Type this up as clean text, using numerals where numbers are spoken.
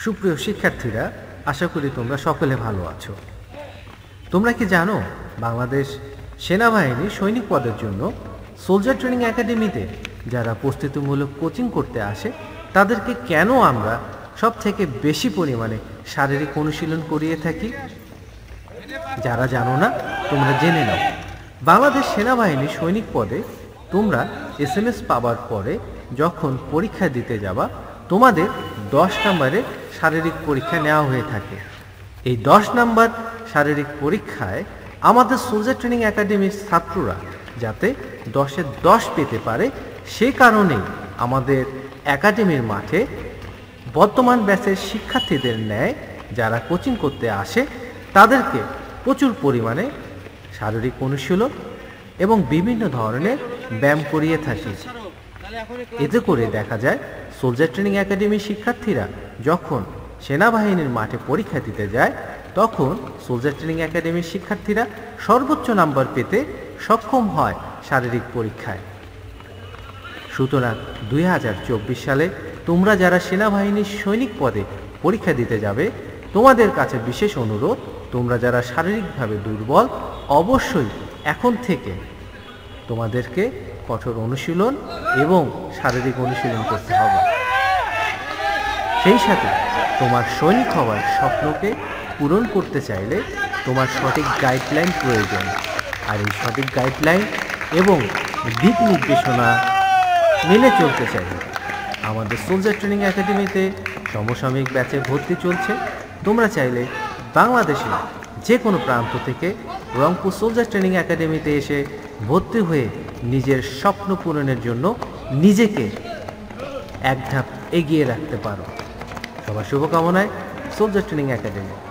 সুপ্রিয় শিক্ষার্থীরা, আশা করি তোমরা সকলে ভালো আছো। তোমরা কি জানো বাংলাদেশ সেনাবাহিনী সৈনিক পদের জন্য সোলজার ট্রেনিং একাডেমিতে যারা প্রস্তুতিমূলক কোচিং করতে আসে তাদেরকে কেন আমরা সব থেকে বেশি পরিমাণে শারীরিক অনুশীলন করিয়ে থাকি? যারা জানো না তোমরা জেনে নাও। বাংলাদেশ সেনাবাহিনী সৈনিক পদে তোমরা SMS পাবার পরে যখন পরীক্ষা দিতে যাবা তোমাদের 10 নম্বরের শারীরিক পরীক্ষা নেওয়া হয়ে থাকে। এই 10 নম্বর শারীরিক পরীক্ষায় আমাদের সোলজার ট্রেনিং একাডেমির ছাত্ররা যাতে 10-এ 10 পেতে পারে সে কারণেই আমাদের একাডেমির মাঠে বর্তমান ব্যাচের শিক্ষার্থীদের ন্যায় যারা কোচিং করতে আসে তাদেরকে প্রচুর পরিমাণে শারীরিক অনুশীলন এবং বিভিন্ন ধরনের ব্যায়াম করিয়ে থাকি। এতে করে দেখা যায় সোলজার ট্রেনিং একাডেমির শিক্ষার্থীরা যখন সেনাবাহিনীর মাঠে পরীক্ষা দিতে যায় তখন সোলজার ট্রেনিং একাডেমির শিক্ষার্থীরা সর্বোচ্চ নাম্বার পেতে সক্ষম হয় শারীরিক পরীক্ষায়। সুতরাং 2024 সালে তোমরা যারা সেনাবাহিনীর সৈনিক পদে পরীক্ষা দিতে যাবে তোমাদের কাছে বিশেষ অনুরোধ, তোমরা যারা শারীরিকভাবে দুর্বল অবশ্যই এখন থেকে তোমাদেরকে কঠোর অনুশীলন এবং শারীরিক অনুশীলন করতে হবে। সেই সাথে তোমার সৈনিক হওয়ার স্বপ্নকে পূরণ করতে চাইলে তোমার সঠিক গাইডলাইন প্রয়োজন। আর এই সঠিক গাইডলাইন এবং দিক নির্দেশনা মেনে চলতে চাইলে আমাদের সোলজার ট্রেনিং একাডেমিতে সমসাময়িক ব্যাচে ভর্তি চলছে। তোমরা চাইলে বাংলাদেশে যে কোনো প্রান্ত থেকে রংপুর সোলজার ট্রেনিং একাডেমিতে এসে ভর্তি হয়ে নিজের স্বপ্ন পূরণের জন্য নিজেকে এক ধাপ এগিয়ে রাখতে পারো। সবার শুভকামনায় সোলজার ট্রেনিং একাডেমি।